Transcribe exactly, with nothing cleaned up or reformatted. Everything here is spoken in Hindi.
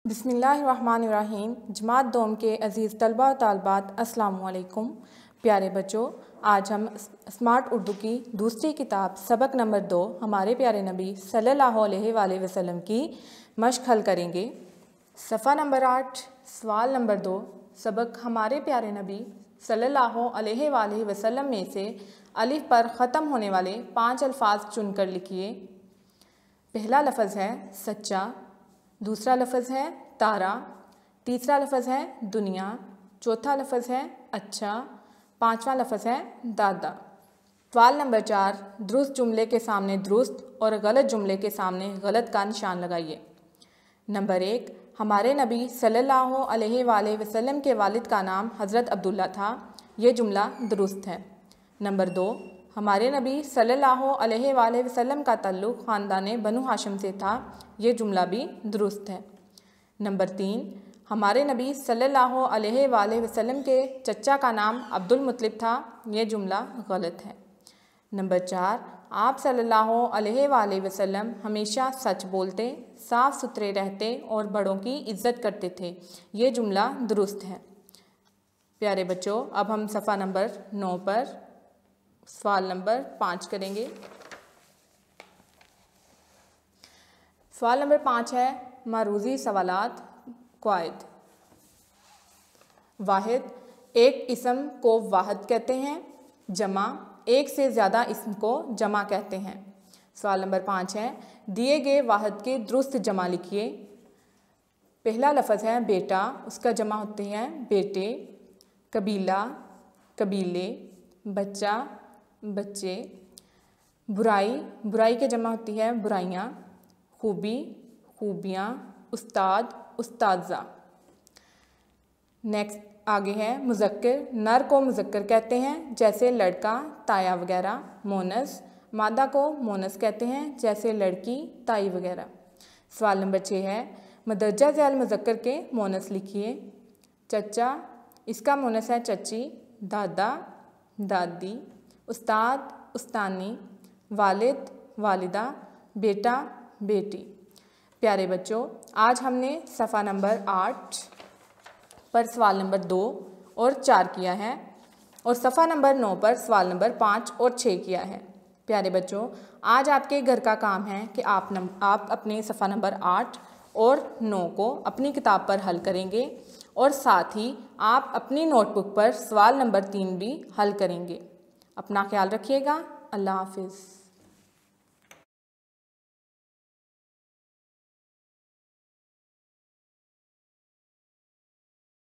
बिस्मिल्लाहिर्रहमानिर्रहीम। जमात दोम के अज़ीज़ तलबा व तालबात अस्सलामु अलैकुम। प्यारे बच्चों, आज हम स्मार्ट उर्दू की दूसरी किताब सबक नंबर दो हमारे प्यारे नबी सल्लल्लाहु अलैहि वसल्लम की मश्क हल करेंगे। सफ़ा नंबर आठ, सवाल नंबर दो। सबक हमारे प्यारे नबी सल्लल्लाहु अलैहि वसल्लम में से अलिफ पर ख़त्म होने वाले पाँच अल्फाज चुनकर लिखिए। पहला लफ्ज़ है सच्चा, दूसरा लफ्ज़ है तारा, तीसरा लफ्ज़ है दुनिया, चौथा लफ्ज़ है अच्छा, पांचवा लफ्ज़ है दादा। सवाल नंबर चार, दुरुस्त जुमले के सामने दुरुस्त और गलत जुमले के सामने गलत का निशान लगाइए। नंबर एक, हमारे नबी सल्लल्लाहु अलैहि वसल्लम के वालिद का नाम हज़रत अब्दुल्ला था। ये जुमला दुरुस्त है। नंबर दो, हमारे नबी सल्लल्लाहु अलैहि वसल्लम का ताल्लुक़ ख़ानदान बनु हाशिम से था। ये जुमला भी दुरुस्त है। नंबर तीन, हमारे नबी सल्लल्लाहु अलैहि वसल्लम के चचा का नाम अब्दुल मुत्तलिब था। ये जुमला गलत है। नंबर चार, आप सल्लल्लाहु अलैहि वसल्लम हमेशा सच बोलते, साफ़ सुथरे रहते और बड़ों की इज़्ज़त करते थे। ये जुमला दुरुस्त है। प्यारे बच्चों, अब हम सफ़ा नंबर नौ पर सवाल नंबर पाँच करेंगे। सवाल नंबर पाँच है मारूज़ी सवालात क़वाइद। वाहिद, एक इसम को वाहिद कहते हैं। जमा, एक से ज़्यादा इसम को जमा कहते हैं। सवाल नंबर पाँच है दिए गए वाहिद के दुरुस्त जमा लिखिए। पहला लफ्ज़ है बेटा, उसका जमा होते हैं बेटे। कबीला, कबीले। बच्चा, बच्चे। बुराई, बुराई के जमा होती है बुराइयाँ। खूबी, खूबियाँ। उस्ताद, उस्ताज़ा। नेक्स्ट आगे है मुज़क्कर, नर को मुज़क्कर कहते हैं जैसे लड़का, ताया वगैरह। मोनस, मादा को मोनस कहते हैं जैसे लड़की, ताई वगैरह। सवाल नंबर छः है मदरजा ज़ैल मुज़क्कर के मोनस लिखिए। चचा, इसका मोनस है चची। दादा, दादी। उस्ताद, उस्तानी। वालिद, वालिदा। बेटा, बेटी। प्यारे बच्चों, आज हमने सफ़ा नंबर आठ पर सवाल नंबर दो और चार किया है और सफ़ा नंबर नौ पर सवाल नंबर पाँच और छः किया है। प्यारे बच्चों, आज आपके घर का काम है कि आप नम आप अपने सफ़ा नंबर आठ और नौ को अपनी किताब पर हल करेंगे और साथ ही आप अपनी नोटबुक पर सवाल नंबर तीन भी हल करेंगे। अपना ख्याल रखिएगा। अल्लाह हाफिज़।